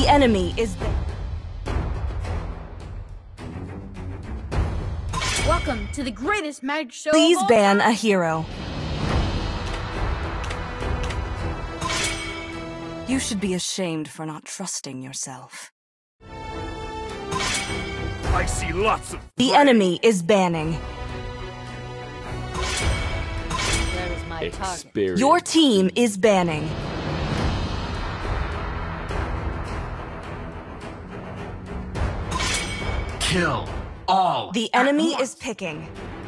The enemy is... Welcome to the greatest magic show. Please of all ban time. a hero. You should be ashamed for not trusting yourself. I see lots of The prey. enemy is banning. There is my target. Experience. Your team is banning. Kill all. The enemy is picking.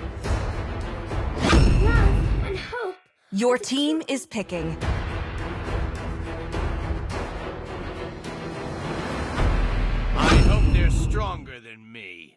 Love and hope. Your team is picking. I hope they're stronger than me.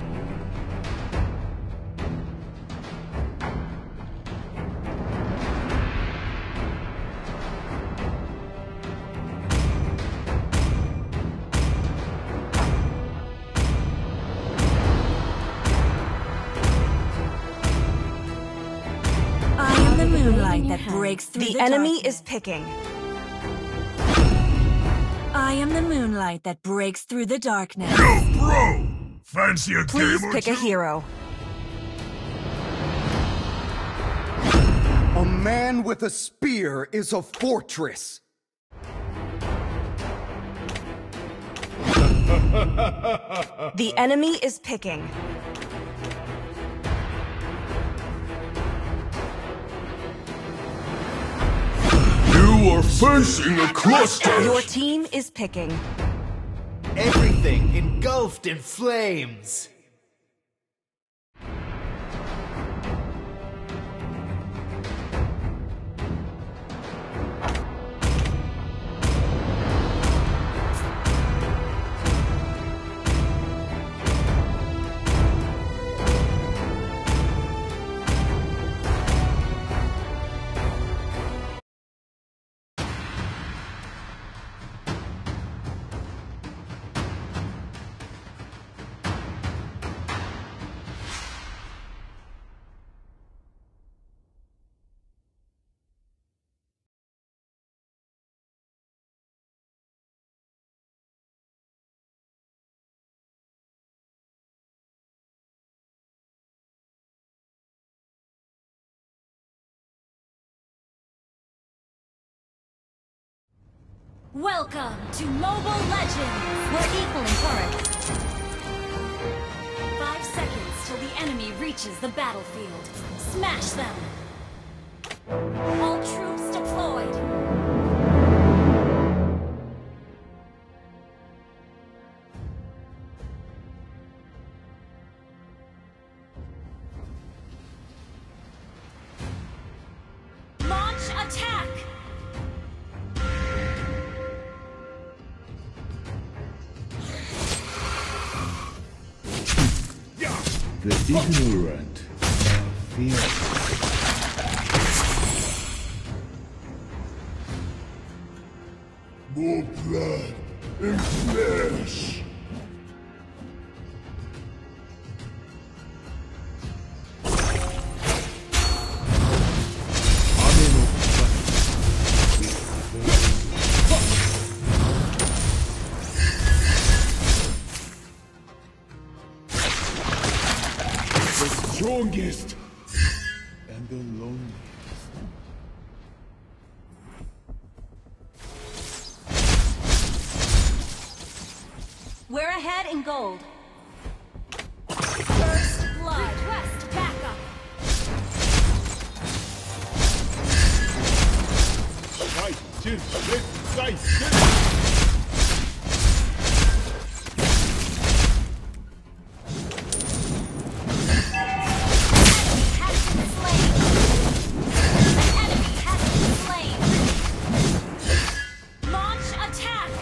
I am the moonlight that breaks through the enemy darkness. is picking. I am the moonlight that breaks through the darkness. Yo, bro! Fancy a Please game or pick a two? hero. A man with a spear is a fortress. The enemy is picking. You are facing a cluster! Your team is picking. Everything engulfed in flames. Welcome to Mobile Legends! We're equally current. 5 seconds till the enemy reaches the battlefield. Smash them! All troops deployed! Launch attack! The ignorant fear. More blood and flesh! The strongest and the loneliest. We're ahead in gold. First blood. Request backup. Has been slain. An enemy has been slain. Launch attack.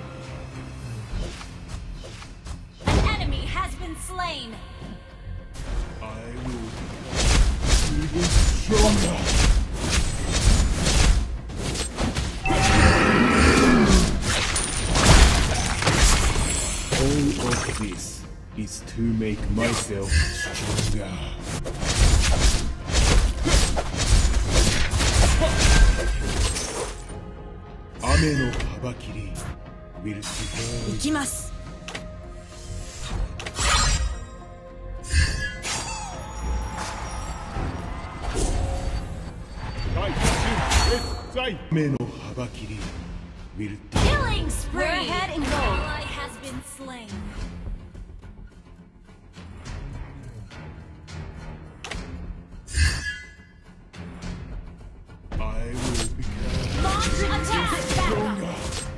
An enemy has been slain. I will become even stronger! All of this is to make myself stronger. Ame no kabakiri. will divide. 行きます。 目の幅切り will Killing spree! We're ahead in gold. Ally has been slain. I will become Launch attack! stronger.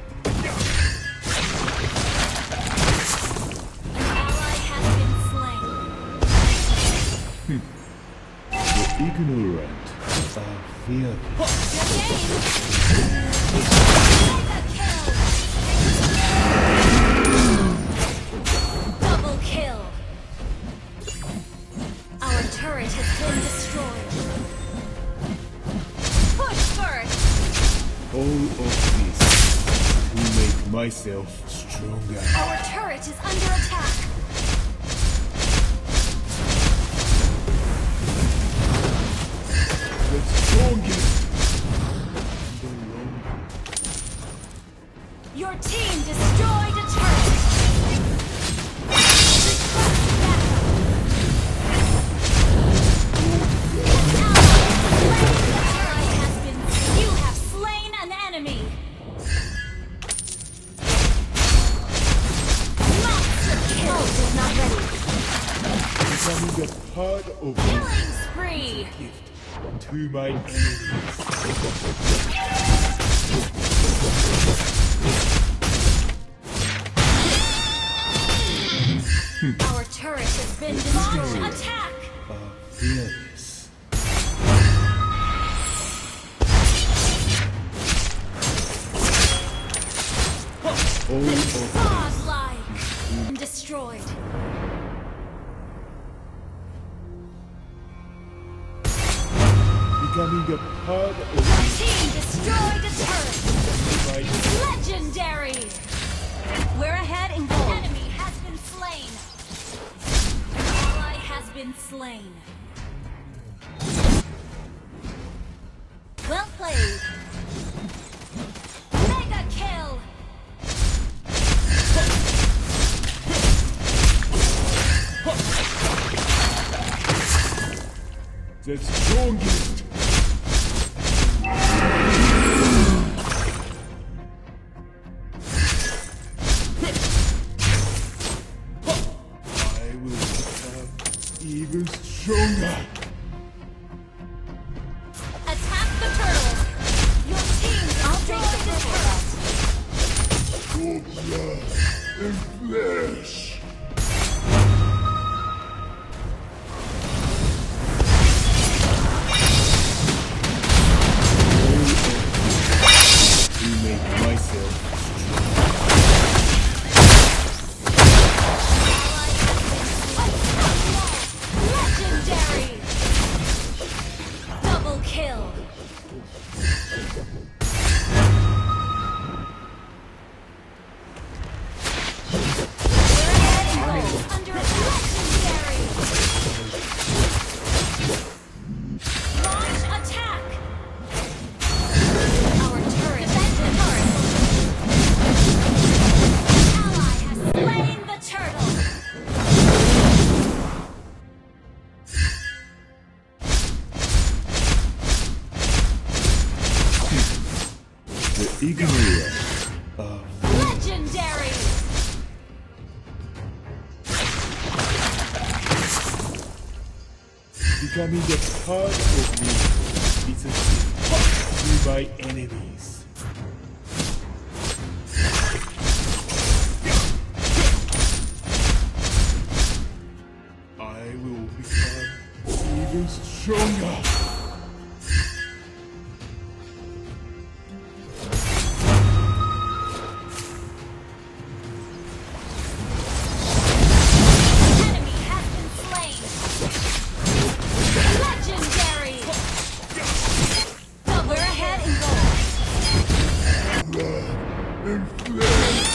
An ally has been slain. The ignorant are fearless. Good game! Mega kill! Double kill! Our turret has been destroyed. Push first! All of this to make myself stronger. Our turret is under attack. The strongest and the longest. Your team destroyed a turret. You have slain an enemy. Monster kill is not ready. Becoming a part of Killing spree. gift to my enemies. Our turret has been destroyed. Attack. Are fearless. All of Godlike. Destroyed. becoming a part Your of team destroyed a turret. my Legendary. We're ahead in gold. Enemy has been slain. Ally has been slain. Well played. Mega kill. the strongest. I will become even stronger. Attack the turtle. Your team destroyed the turret. Your blood and flesh. To make myself Legendary. Double kill. Under legendary. Launch attack. Our turret has been Ally has slain the turtle. the ignorant of Legendary. becoming a part of me is a gift to my enemies. I will become even stronger. Enemy has been slain. Legendary. We're ahead in gold. Blood and flesh.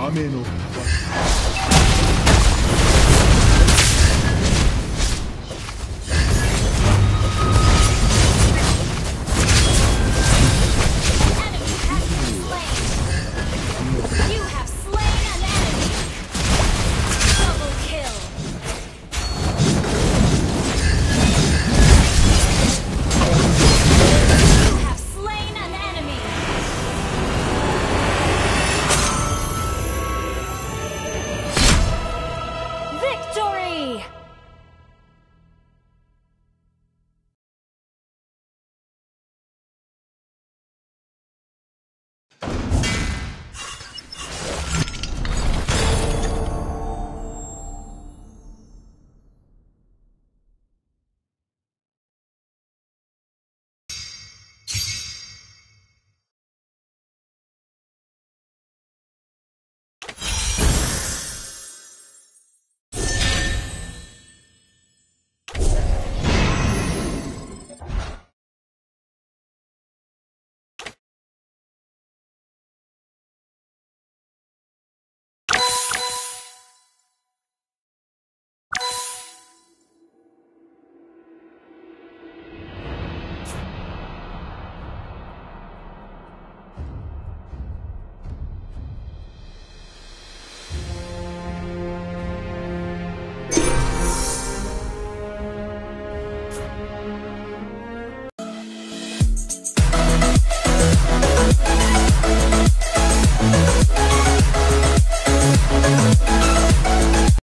雨の場所